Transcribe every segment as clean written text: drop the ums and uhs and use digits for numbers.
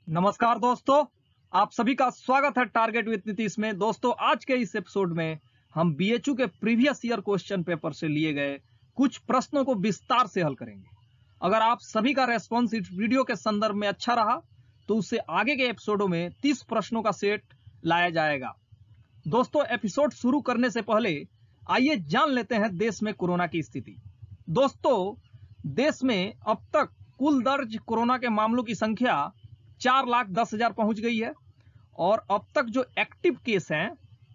नमस्कार दोस्तों, आप सभी का स्वागत है टारगेट विद नीतीश में। दोस्तों, आज के इस एपिसोड में हम बीएचयू के प्रीवियस ईयर क्वेश्चन पेपर से लिए गए कुछ प्रश्नों को विस्तार से हल करेंगे। अगर आप सभी का रेस्पॉन्स इस वीडियो के संदर्भ में अच्छा रहा तो उससे आगे के एपिसोडों में 30 प्रश्नों का सेट लाया जाएगा। दोस्तों, एपिसोड शुरू करने से पहले आइए जान लेते हैं देश में कोरोना की स्थिति। दोस्तों, देश में अब तक कुल दर्ज कोरोना के मामलों की संख्या 4,10,000 पहुंच गई है और अब तक जो एक्टिव केस हैं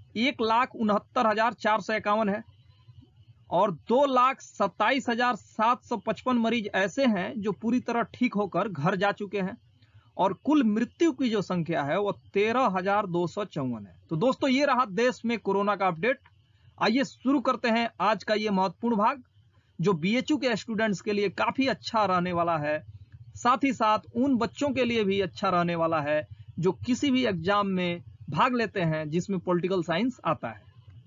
1,69,451 है और 2,27,755 मरीज ऐसे हैं जो पूरी तरह ठीक होकर घर जा चुके हैं और कुल मृत्यु की जो संख्या है वो 13,254 है। तो दोस्तों, ये रहा देश में कोरोना का अपडेट। आइए शुरू करते हैं आज का ये महत्वपूर्ण भाग जो बीएचयू के स्टूडेंट्स के लिए काफी अच्छा रहने वाला है, साथ ही साथ उन बच्चों के लिए भी अच्छा रहने वाला है जो किसी भी एग्जाम में भाग लेते हैं जिसमें पॉलिटिकल साइंस आता है।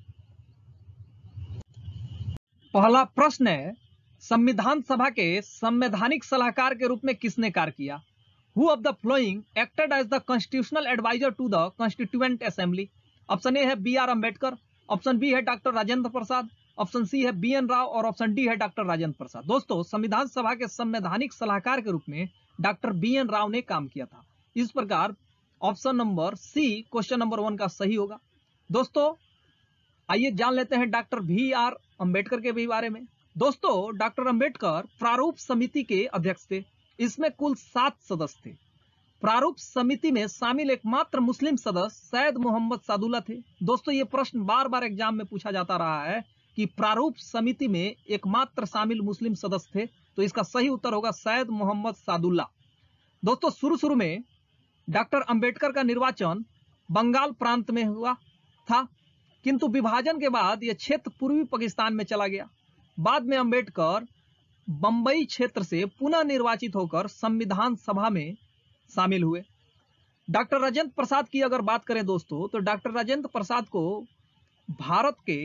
पहला प्रश्न है, संविधान सभा के संवैधानिक सलाहकार के रूप में किसने कार्य किया? Who of the following acted as the constitutional advisor to the constituent assembly? Option A है बी.आर. अम्बेडकर, ऑप्शन बी है doctor Rajendra Prasad, option C है बी.एन. राव और ऑप्शन डी है डॉक्टर राजेंद्र प्रसाद। दोस्तों, संविधान सभा के संवैधानिक सलाहकार के रूप में डॉक्टर बी.एन. राव ने काम किया था। इस प्रकार option number C question number 1 का सही होगा। दोस्तों, आइए जान लेते हैं डॉक्टर बी.आर. अम्बेडकर के भी बारे में। दोस्तों, डॉक्टर अम्बेडकर प्रारूप समिति के अध्यक्ष थे। इसमें कुल 7 सदस्य थे। प्रारूप समिति में शामिल एकमात्र मुस्लिम सदस्य सैयद मोहम्मद सादुल्ला थे। दोस्तों, ये प्रश्न बार बार एग्जाम में पूछा जाता रहा है कि प्रारूप समिति में एकमात्र शामिल मुस्लिम सदस्य थे, तो इसका सही उत्तर होगा सैयद मोहम्मद सादुल्ला। दोस्तों, शुरू में डॉक्टर अंबेडकर का निर्वाचन बंगाल प्रांत में हुआ था, किंतु विभाजन के बाद यह क्षेत्र पूर्वी पाकिस्तान में चला गया। बाद में अंबेडकर बंबई क्षेत्र से पुनः निर्वाचित होकर संविधान सभा में शामिल हुए। डॉक्टर राजेंद्र प्रसाद की अगर बात करें दोस्तों, तो डॉक्टर राजेंद्र प्रसाद को भारत के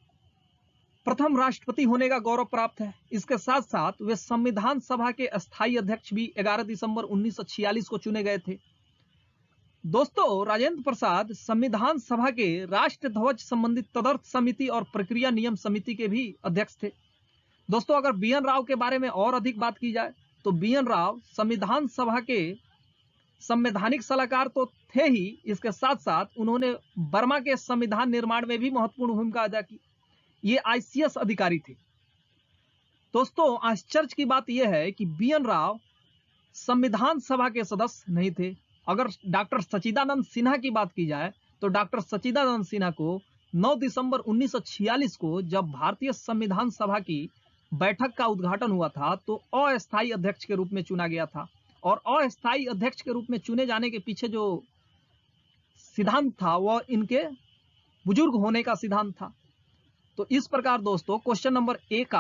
प्रथम राष्ट्रपति होने का गौरव प्राप्त है। इसके साथ साथ वे संविधान सभा के अस्थायी अध्यक्ष भी 11 दिसंबर 1946 को चुने गए थे। दोस्तों, राजेंद्र प्रसाद संविधान सभा के राष्ट्र ध्वज संबंधित तदर्थ समिति और प्रक्रिया नियम समिति के भी अध्यक्ष थे। दोस्तों, अगर बी.एन. राव के बारे में और अधिक बात की जाए तो बी.एन. राव संविधान सभा के संवैधानिक सलाहकार तो थे ही, इसके साथ साथ उन्होंने बर्मा के संविधान निर्माण में भी महत्वपूर्ण भूमिका अदा की। ये आईसीएस अधिकारी थे। दोस्तों, आश्चर्य की बात यह है कि बी.एन. राव संविधान सभा के सदस्य नहीं थे। अगर डॉक्टर सच्चिदानंद सिन्हा की बात की जाए तो डॉक्टर सच्चिदानंद सिन्हा को 9 दिसंबर 1946 को जब भारतीय संविधान सभा की बैठक का उद्घाटन हुआ था तो अस्थायी अध्यक्ष के रूप में चुना गया था और अस्थायी अध्यक्ष के रूप में चुने जाने के पीछे जो सिद्धांत था वह इनके बुजुर्ग होने का सिद्धांत था। तो इस प्रकार दोस्तों, क्वेश्चन नंबर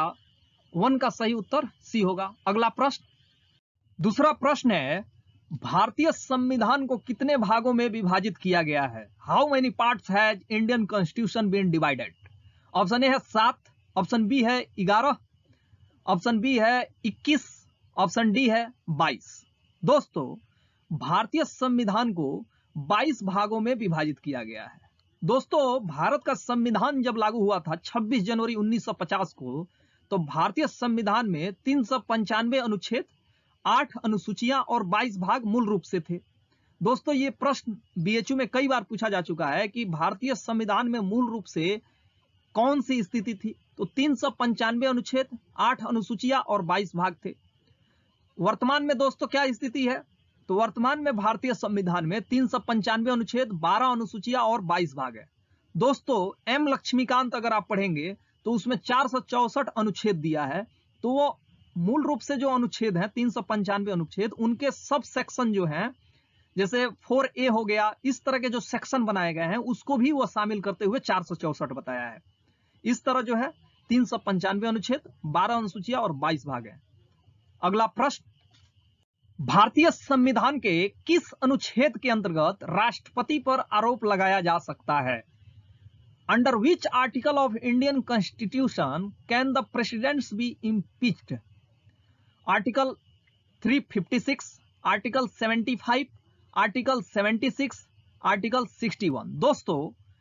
1 का सही उत्तर सी होगा। अगला प्रश्न, दूसरा प्रश्न है, भारतीय संविधान को कितने भागों में विभाजित किया गया है? How many parts has Indian constitution been divided? Option A है 7, ऑप्शन बी है 11, ऑप्शन बी है 21, ऑप्शन डी है 22। दोस्तों, भारतीय संविधान को 22 भागों में विभाजित किया गया है। दोस्तों, भारत का संविधान जब लागू हुआ था 26 जनवरी 1950 को, तो भारतीय संविधान में 395 अनुच्छेद, 8 अनुसूचियां और 22 भाग मूल रूप से थे। दोस्तों, ये प्रश्न बीएचयू में कई बार पूछा जा चुका है कि भारतीय संविधान में मूल रूप से कौन सी स्थिति थी, तो 395 अनुच्छेद, 8 अनुसूचियां और 22 भाग थे। वर्तमान में दोस्तों क्या स्थिति है? तो वर्तमान में भारतीय संविधान में 395 अनुच्छेद, 12 अनुसूचियां और 22 भाग है। दोस्तों, एम लक्ष्मीकांत अगर आप पढ़ेंगे तो उसमें 464 अनुच्छेद दिया है। तो वो मूल रूप से जो अनुच्छेद हैं 395 अनुच्छेद, उनके सब सेक्शन जो हैं, जैसे 4A हो गया, इस तरह के जो सेक्शन बनाए गए हैं उसको भी वो शामिल करते हुए 464 बताया है। इस तरह जो है 395 अनुच्छेद, 12 अनुसूचियां और 22 भाग है। अगला प्रश्न, भारतीय संविधान के किस अनुच्छेद के अंतर्गत राष्ट्रपति पर आरोप लगाया जा सकता है? Under which article of Indian constitution can the presidents be impeached? Article 356, article 75, article 76, article 61। दोस्तों,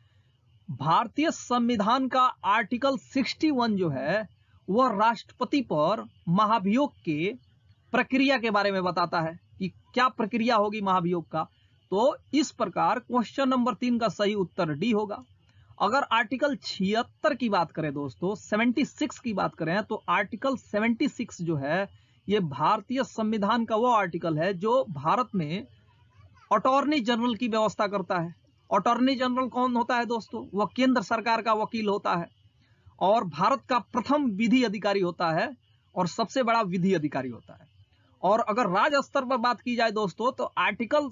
भारतीय संविधान का आर्टिकल 61 जो है वह राष्ट्रपति पर महाभियोग के प्रक्रिया के बारे में बताता है कि क्या प्रक्रिया होगी महाभियोग का। तो इस प्रकार क्वेश्चन नंबर 3 का सही उत्तर डी होगा। अगर आर्टिकल 76 की बात करें दोस्तों, 76 की बात करें, तो आर्टिकल 76 जो है ये भारतीय संविधान का वो आर्टिकल है जो भारत में अटॉर्नी जनरल की व्यवस्था करता है। अटॉर्नी जनरल कौन होता है दोस्तों? वह केंद्र सरकार का वकील होता है और भारत का प्रथम विधि अधिकारी होता है और सबसे बड़ा विधि अधिकारी होता है। और अगर राज्य स्तर पर बात की जाए दोस्तों, तो आर्टिकल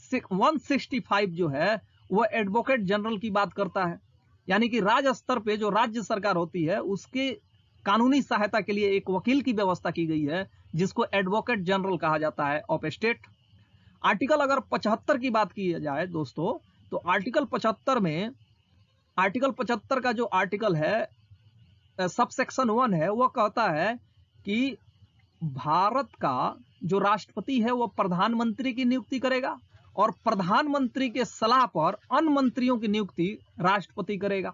165 जो है वह एडवोकेट जनरल की बात करता है, यानी कि राज्य स्तर पे जो राज्य सरकार होती है उसके कानूनी सहायता के लिए एक वकील की व्यवस्था की गई है जिसको एडवोकेट जनरल कहा जाता है ऑफ स्टेट। आर्टिकल अगर 75 की बात की जाए दोस्तों, तो आर्टिकल 75 में, आर्टिकल 75 का जो आर्टिकल है सबसेक्शन 1 है, वह कहता है कि भारत का जो राष्ट्रपति है वह प्रधानमंत्री की नियुक्ति करेगा और प्रधानमंत्री के सलाह पर अन्य मंत्रियों की नियुक्ति राष्ट्रपति करेगा।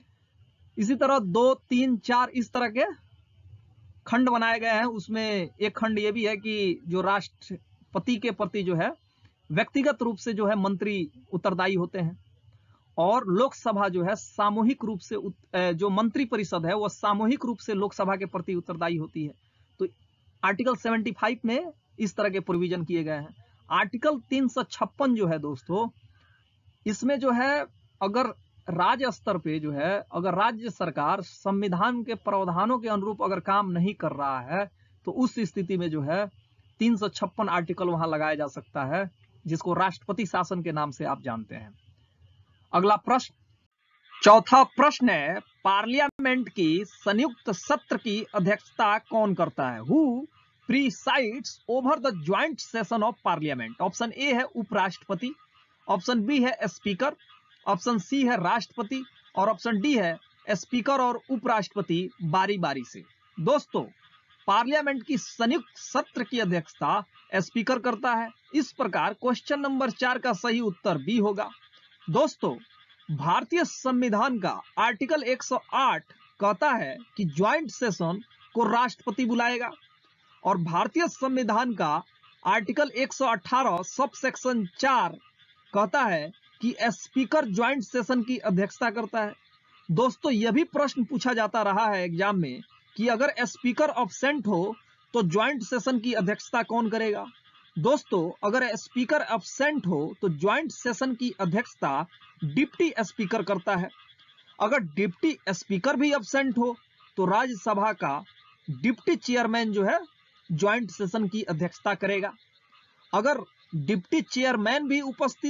इसी तरह 2, 3, 4 इस तरह के खंड बनाए गए हैं। उसमें एक खंड ये भी है कि जो राष्ट्रपति के प्रति जो है व्यक्तिगत रूप से जो है मंत्री उत्तरदायी होते हैं और लोकसभा जो है सामूहिक रूप से जो मंत्री परिषद है वह सामूहिक रूप से लोकसभा के प्रति उत्तरदायी होती है। तो आर्टिकल 75 में इस तरह के प्रोविजन किए गए हैं। आर्टिकल 356 जो है दोस्तों, इसमें जो है अगर राज्य स्तर पे जो है अगर राज्य सरकार संविधान के प्रावधानों के अनुरूप अगर काम नहीं कर रहा है तो उस स्थिति में जो है 356 आर्टिकल वहां लगाया जा सकता है, जिसको राष्ट्रपति शासन के नाम से आप जानते हैं। अगला प्रश्न, चौथा प्रश्न है, पार्लियामेंट की संयुक्त सत्र की अध्यक्षता कौन करता है? Who presides over the joint session of parliament? Option A है उपराष्ट्रपति, ऑप्शन बी है स्पीकर, ऑप्शन सी है राष्ट्रपति और ऑप्शन डी है स्पीकर और उपराष्ट्रपति बारी बारी से। दोस्तों, पार्लियामेंट की संयुक्त सत्र की अध्यक्षता स्पीकर करता है। इस प्रकार क्वेश्चन नंबर 4 का सही उत्तर बी होगा। दोस्तों, भारतीय संविधान का आर्टिकल 108 कहता है कि ज्वाइंट सेशन को राष्ट्रपति बुलाएगा और भारतीय संविधान का आर्टिकल 118 सब सेक्शन 4 कहता है कि स्पीकर ज्वाइंट सेशन की अध्यक्षता करता है। दोस्तों, यह भी प्रश्न पूछा जाता रहा है एग्जाम में कि अगर स्पीकर एब्सेंट हो तो ज्वाइंट सेशन की अध्यक्षता कौन करेगा? दोस्तों, अगर स्पीकर एब्सेंट हो तो ज्वाइंट सेशन की अध्यक्षता डिप्टी स्पीकर करता है। अगर डिप्टी स्पीकर भी एब्सेंट हो तो राज्यसभा का डिप्टी चेयरमैन जो है ज्वाइंट सेशन की अध्यक्षता करेगा। अगर डिप्टी चेयरमैन भी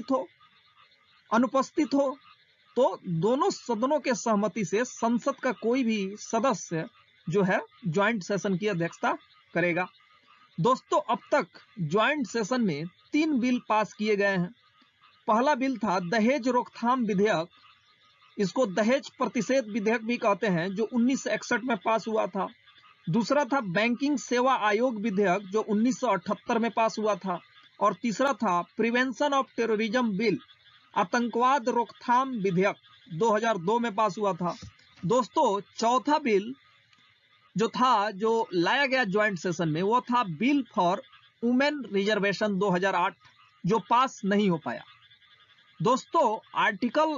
अनुपस्थित हो तो दोनों सदनों के सहमति से संसद का कोई भी सदस्य जो है ज्वाइंट सेशन की अध्यक्षता करेगा। दोस्तों, अब तक ज्वाइंट सेशन में 3 बिल पास किए गए हैं। पहला बिल था दहेज रोकथाम विधेयक, इसको दहेज प्रतिषेध विधेयक भी कहते हैं, जो 1961 में पास हुआ था। दूसरा था बैंकिंग सेवा आयोग विधेयक जो 1978 में पास हुआ था और तीसरा था प्रिवेंशन ऑफ टेररिज्म बिल, आतंकवाद रोकथाम विधेयक 2002 में पास हुआ था। दोस्तों, चौथा बिल जो लाया गया ज्वाइंट सेशन में वो था बिल फॉर वुमेन रिजर्वेशन 2008, जो पास नहीं हो पाया। दोस्तों, आर्टिकल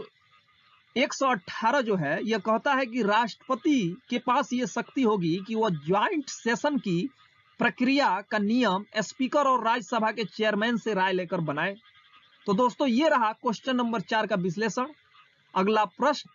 118 जो है यह कहता है कि राष्ट्रपति के पास यह शक्ति होगी कि वह ज्वाइंट सेशन की प्रक्रिया का नियम स्पीकर और राज्यसभा के चेयरमैन से राय लेकर बनाए। तो दोस्तों, ये रहा क्वेश्चन नंबर 4 का विश्लेषण। अगला प्रश्न,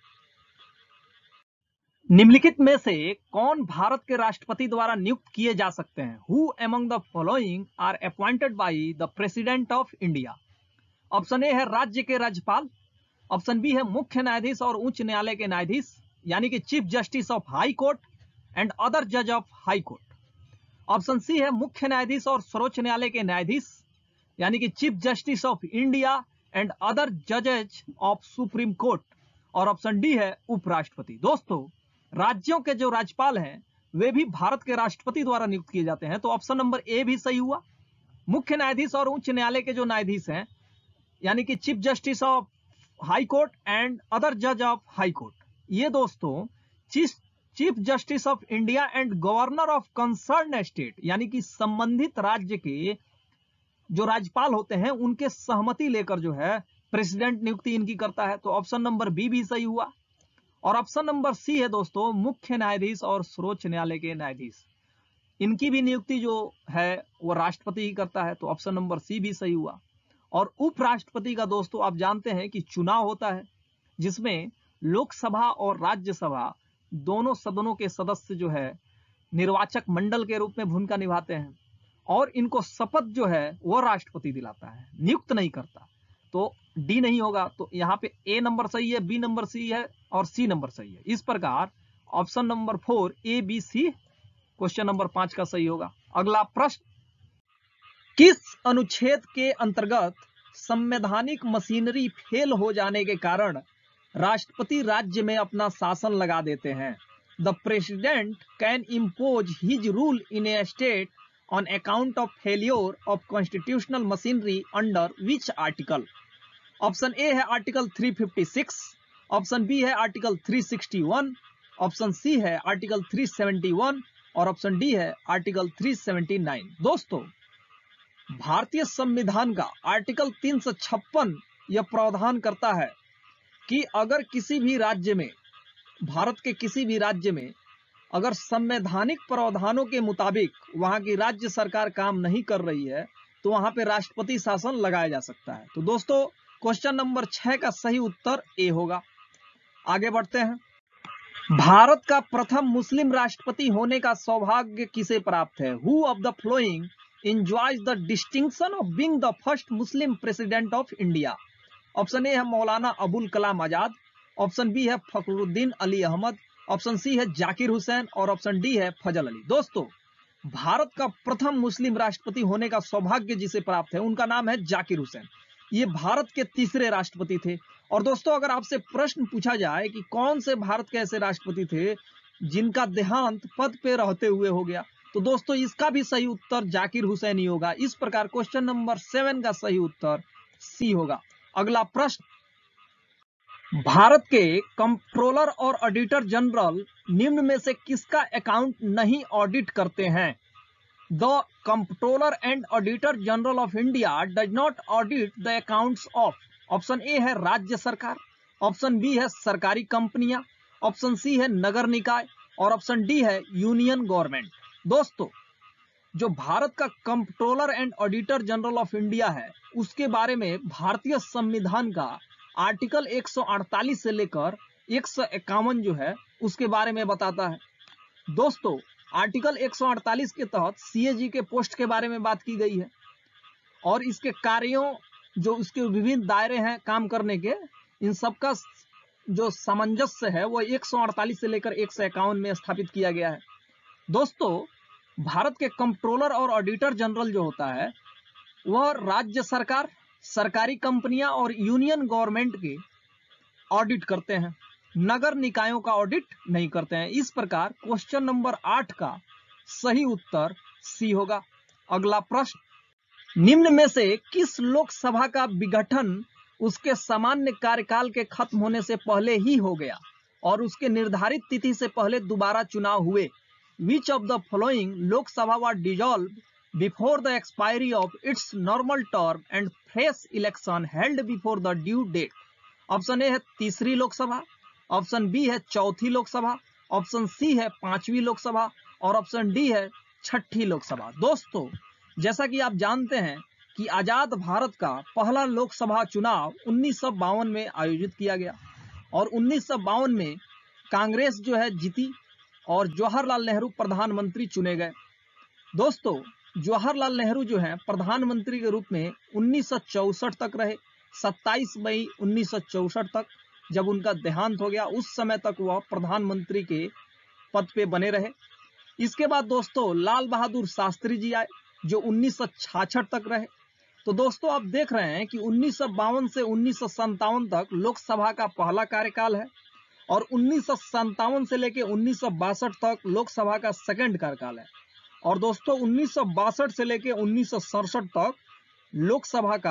निम्नलिखित में से कौन भारत के राष्ट्रपति द्वारा नियुक्त किए जा सकते हैं? Who among the following are appointed by the president of India? Option A है राज्य के राज्यपाल, ऑप्शन बी है मुख्य न्यायाधीश और उच्च न्यायालय के न्यायाधीश यानी कि chief justice of high court and other जज of high court, option C है मुख्य न्यायाधीश और सर्वोच्च न्यायालय के न्यायाधीश यानी कि chief justice of India and other जजेज ऑफ सुप्रीम कोर्ट, और ऑप्शन डी है उपराष्ट्रपति। दोस्तों, राज्यों के जो राज्यपाल हैं वे भी भारत के राष्ट्रपति द्वारा नियुक्त किए जाते हैं, तो ऑप्शन नंबर ए भी सही हुआ। मुख्य न्यायाधीश और उच्च न्यायालय के जो न्यायाधीश हैं यानी कि chief justice of high court and other जज ऑफ हाई कोर्ट। ये दोस्तों chief justice of India and governor of concern state, यानी कि संबंधित राज्य के जो राज्यपाल होते हैं उनके सहमति लेकर जो है प्रेसिडेंट नियुक्ति इनकी करता है। तो ऑप्शन नंबर बी भी सही हुआ। और ऑप्शन नंबर सी है दोस्तों मुख्य न्यायाधीश और सर्वोच्च न्यायालय के न्यायाधीश, इनकी भी नियुक्ति जो है वो राष्ट्रपति ही करता है। तो ऑप्शन नंबर सी भी सही हुआ। और उपराष्ट्रपति का दोस्तों आप जानते हैं कि चुनाव होता है जिसमें लोकसभा और राज्यसभा दोनों सदनों के सदस्य जो है निर्वाचक मंडल के रूप में भूमिका निभाते हैं और इनको शपथ जो है वो राष्ट्रपति दिलाता है, नियुक्त नहीं करता। तो डी नहीं होगा। तो यहाँ पे ए नंबर सही है, बी नंबर सही है और सी नंबर सही है। इस प्रकार option number 4 A B C question number 5 का सही होगा। अगला प्रश्न, किस अनुच्छेद के अंतर्गत संवैधानिक मशीनरी फेल हो जाने के कारण राष्ट्रपति राज्य में अपना शासन लगा देते हैं? The president can impose his rule in a state on account of failure of constitutional machinery under which article? Option A है आर्टिकल 356, ऑप्शन बी है आर्टिकल 361, ऑप्शन सी है आर्टिकल 371 और ऑप्शन डी है आर्टिकल 379। दोस्तों भारतीय संविधान का article 356 यह प्रावधान करता है कि अगर किसी भी राज्य में, भारत के किसी भी राज्य में अगर संवैधानिक प्रावधानों के मुताबिक वहां की राज्य सरकार काम नहीं कर रही है तो वहां पे राष्ट्रपति शासन लगाया जा सकता है। तो दोस्तों क्वेश्चन नंबर 6 का सही उत्तर ए होगा। आगे बढ़ते हैं। भारत का प्रथम मुस्लिम राष्ट्रपति होने का सौभाग्य किसे प्राप्त है? Who of the following enjoys the distinction of being the first Muslim president of India? Option A है मौलाना अबुल कलाम आजाद, ऑप्शन बी है फखरुद्दीन अली अहमद, ऑप्शन सी है जाकिर हुसैन और ऑप्शन डी है फजल अली। दोस्तों भारत का प्रथम मुस्लिम राष्ट्रपति होने का सौभाग्य जिसे प्राप्त है उनका नाम है जाकिर हुसैन। ये भारत के तीसरे राष्ट्रपति थे। और दोस्तों अगर आपसे प्रश्न पूछा जाए कि कौन से भारत के ऐसे राष्ट्रपति थे जिनका देहांत पद पे रहते हुए हो गया, तो दोस्तों इसका भी सही उत्तर जाकिर हुसैन ही होगा। इस प्रकार क्वेश्चन नंबर 7 का सही उत्तर सी होगा। अगला प्रश्न, भारत के कंट्रोलर और ऑडिटर जनरल निम्न में से किसका अकाउंट नहीं ऑडिट करते हैं? The controller and auditor general of India does not audit the accounts of. Option A है राज्य सरकार, ऑप्शन बी है सरकारी कंपनियां, ऑप्शन सी है नगर निकाय और ऑप्शन डी है यूनियन गवर्नमेंट। दोस्तों जो भारत का controller and auditor general of India है उसके बारे में भारतीय संविधान का आर्टिकल 148 से लेकर 151 जो है उसके बारे में बताता है। दोस्तों आर्टिकल 148 के तहत सीएजी के पोस्ट के बारे में बात की गई है और इसके कार्यों जो उसके विभिन्न दायरे हैं काम करने के, इन सबका जो सामंजस्य है वो 148 से लेकर 151 में स्थापित किया गया है। दोस्तों भारत के कंट्रोलर और ऑडिटर जनरल जो होता है वह राज्य सरकार, सरकारी कंपनियां और यूनियन गवर्नमेंट के ऑडिट करते हैं, नगर निकायों का ऑडिट नहीं करते हैं। इस प्रकार क्वेश्चन नंबर 8 का सही उत्तर सी होगा। अगला प्रश्न, निम्न में से किस लोकसभा का विघटन उसके सामान्य कार्यकाल के खत्म होने से पहले ही हो गया और उसके निर्धारित तिथि से पहले दोबारा चुनाव हुए? Which of the following Lok Sabha was dissolved before the expiry of its normal term and fresh election held before the due date? Option A है तीसरी लोकसभा, ऑप्शन बी है चौथी लोकसभा, ऑप्शन सी है पांचवी लोकसभा और ऑप्शन डी है छठी लोकसभा। दोस्तों जैसा कि आप जानते हैं कि आजाद भारत का पहला लोकसभा चुनाव 1952 में आयोजित किया गया और 1952 में कांग्रेस जो है जीती और जवाहरलाल नेहरू प्रधानमंत्री चुने गए। दोस्तों जवाहरलाल नेहरू जो है प्रधानमंत्री के रूप में 1964 तक रहे। 27 मई 1964 तक जब उनका देहांत हो गया उस समय तक वह प्रधानमंत्री के पद पे बने रहे। इसके बाद दोस्तों लाल बहादुर शास्त्री जी आए जो 1966 तक रहे। तो दोस्तों आप देख रहे हैं कि 1952 से 1957 तक लोकसभा का पहला कार्यकाल है और 1957 से लेकर 1962 तक लोकसभा का सेकंड कार्यकाल है और दोस्तों 1962 से लेकर 1967 तक लोकसभा का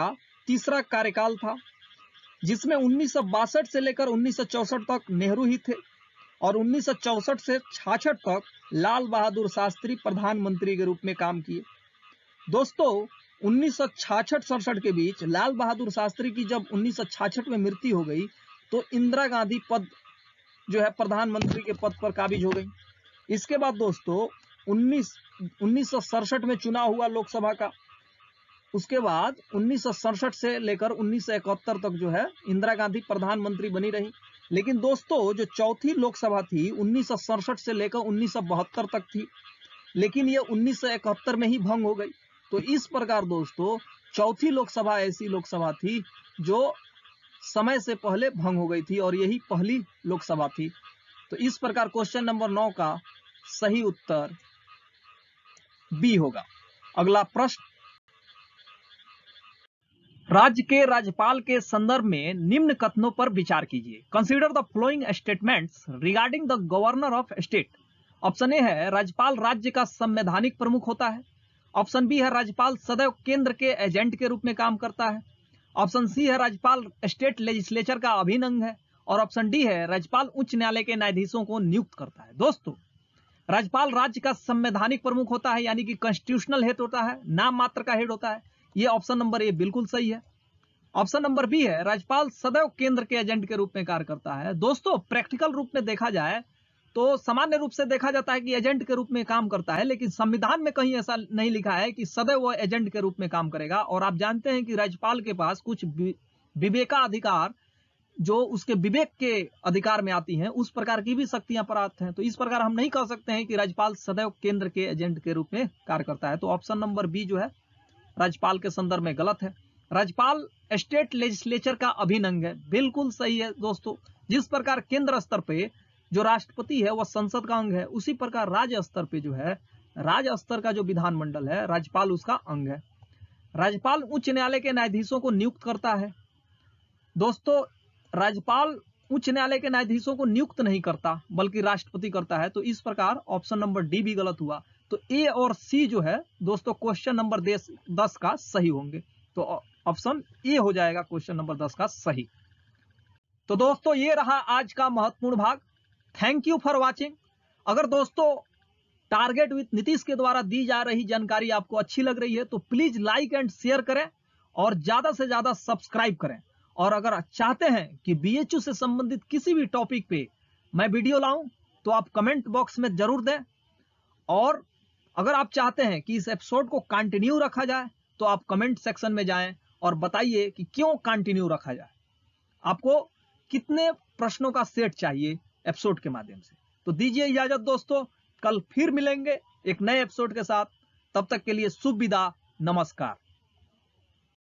तीसरा कार्यकाल था, जिसमें 1962 से लेकर 1964 तक नेहरू ही थे और 1964 से 66 तक लाल बहादुर शास्त्री प्रधानमंत्री के रूप में काम किए। दोस्तों 1966-67 के बीच लाल बहादुर शास्त्री की जब 1966 में मृत्यु हो गई तो इंदिरा गांधी पद जो है प्रधानमंत्री के पद पर काबिज हो गई। इसके बाद दोस्तों 1967 में चुनाव हुआ लोकसभा का। उसके बाद 1967 से लेकर 1971 तक जो है इंदिरा गांधी प्रधानमंत्री बनी रही। लेकिन दोस्तों जो चौथी लोकसभा थी 1967 से लेकर 1972 तक थी, लेकिन ये 1971 में ही भंग हो गई। तो इस प्रकार दोस्तों चौथी लोकसभा ऐसी लोकसभा थी जो समय से पहले भंग हो गई थी और यही पहली लोकसभा थी। तो इस प्रकार क्वेश्चन नंबर 9 का सही उत्तर बी होगा। अगला प्रश्न, राज्य के राज्यपाल के संदर्भ में निम्न कथनों पर विचार कीजिए। Consider the following statements regarding the governor of state. Option A है राज्यपाल राज्य का संवैधानिक प्रमुख होता है। ऑप्शन बी है राज्यपाल सदैव केंद्र के एजेंट के रूप में काम करता है। ऑप्शन सी है राज्यपाल स्टेट लेजिस्लेचर का अभिन्न अंग है। और ऑप्शन डी है राज्यपाल उच्च न्यायालय के न्यायाधीशों को नियुक्त करता है। दोस्तों राज्यपाल राज्य का संवैधानिक प्रमुख होता है, यानी कि कॉन्स्टिट्यूशनल हेड होता है, नाम मात्र का हेड होता है। ये ऑप्शन नंबर ए बिल्कुल सही है। ऑप्शन नंबर बी है राज्यपाल सदैव केंद्र के एजेंट के रूप में कार्य करता है। दोस्तों प्रैक्टिकल रूप में देखा जाए तो सामान्य रूप से देखा जाता है कि एजेंट के रूप में काम करता है, लेकिन संविधान में कहीं ऐसा नहीं लिखा है कि सदैव वो एजेंट के रूप में काम करेगा। और आप जानते हैं कि राज्यपाल के पास कुछ विवेकाधिकार जो उसके विवेक के अधिकार में आती हैं, उस प्रकार की भी शक्तियां प्राप्त हैं। तो इस प्रकार हम नहीं कह सकते हैं कि राज्यपाल सदैव केंद्र के एजेंट के रूप में कार्य करता है। तो ऑप्शन नंबर बी जो है राज्यपाल के संदर्भ में गलत है। राज्यपाल स्टेट लेजिस्लेचर का अभिन्न अंग है, बिल्कुल सही है दोस्तों। जिस प्रकार केंद्र स्तर पे जो राष्ट्रपति है वह संसद का अंग है, उसी प्रकार राज्य स्तर पे जो है राज्य स्तर का जो विधानमंडल है राज्यपाल उसका अंग है। राज्यपाल उच्च न्यायालय के न्यायाधीशों को नियुक्त करता है। दोस्तों राज्यपाल उच्च न्यायालय के न्यायाधीशों को नियुक्त नहीं करता बल्कि राष्ट्रपति करता है। तो इस प्रकार ऑप्शन नंबर डी भी गलत हुआ। तो ए और सी जो है दोस्तों क्वेश्चन नंबर 10 का सही होंगे। तो ऑप्शन ए हो जाएगा क्वेश्चन नंबर 10 का सही। तो दोस्तों ये रहा आज का महत्वपूर्ण भाग। Thank you for watching. अगर दोस्तों टारगेट विद नीतीश के द्वारा दी जा रही जानकारी आपको अच्छी लग रही है तो प्लीज लाइक एंड शेयर करें और ज्यादा से ज्यादा सब्सक्राइब करें। और अगर चाहते हैं कि बीएचयू से संबंधित किसी भी टॉपिक पे मैं वीडियो लाऊं तो आप कमेंट बॉक्स में जरूर दें। और अगर आप चाहते हैं कि इस एपिसोड को कंटिन्यू रखा जाए तो आप कमेंट सेक्शन में जाएं और बताइए कि क्यों कंटिन्यू रखा जाए, आपको कितने प्रश्नों का सेट चाहिए एपिसोड के माध्यम से। तो दीजिए इजाजत दोस्तों, कल फिर मिलेंगे एक नए एपिसोड के साथ। तब तक के लिए शुभ विदा, नमस्कार।